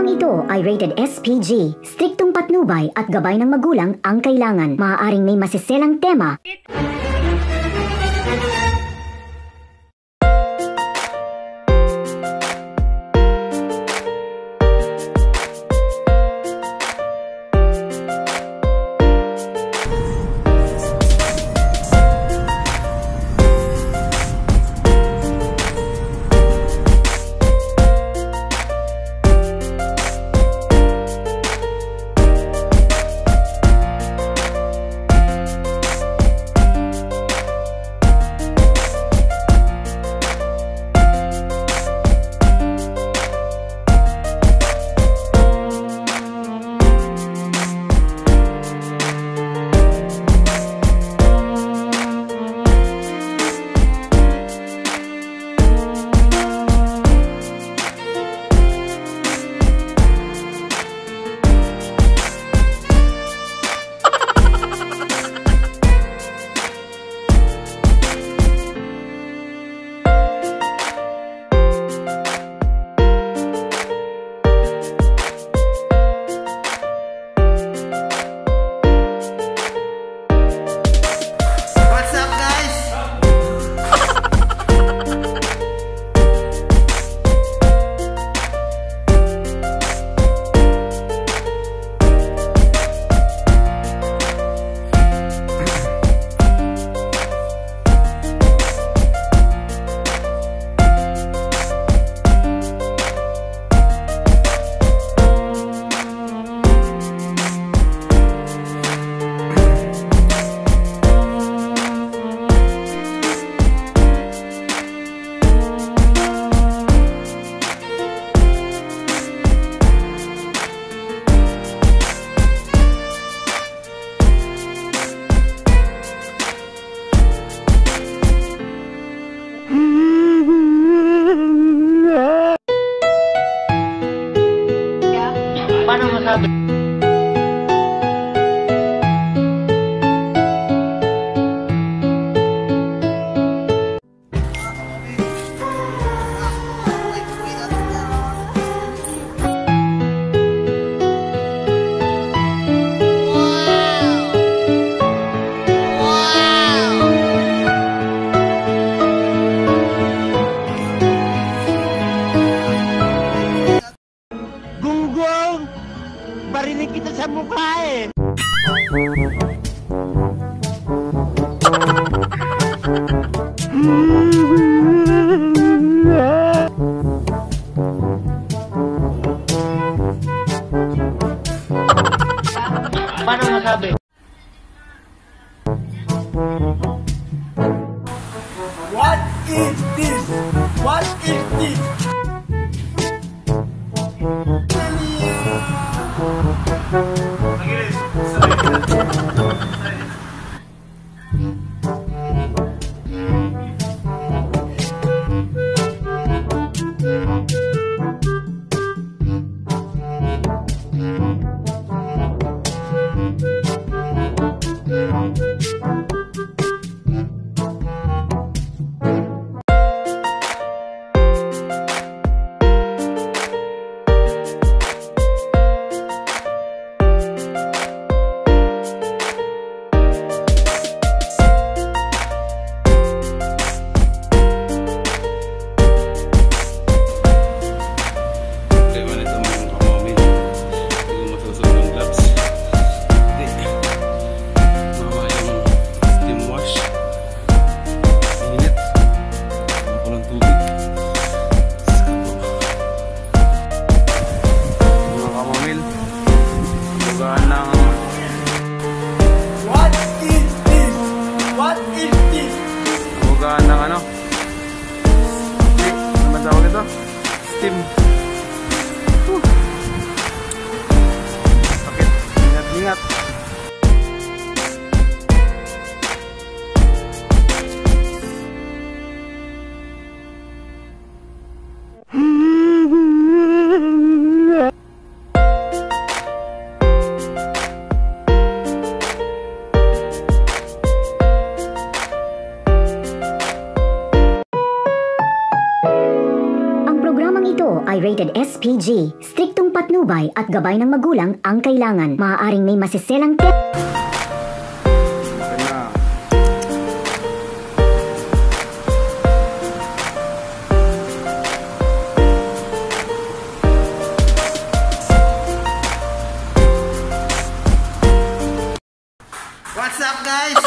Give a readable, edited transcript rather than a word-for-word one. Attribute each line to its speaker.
Speaker 1: Programang ito ay rated SPG. Striktong patnubay at gabay ng magulang ang kailangan. Maaaring may masiselang tema.
Speaker 2: Paano masabi? Barinig kita sa mukha eh. Paano masabi?
Speaker 3: What is this? What is this?
Speaker 4: Ng ano? Ano man tawag ito? Steam. Sakit. Ingat-ingat.
Speaker 1: programang ito ay rated SPG. Striktong patnubay at gabay ng magulang ang kailangan. Maaaring may masiselang
Speaker 4: Ito na.
Speaker 3: What's up guys?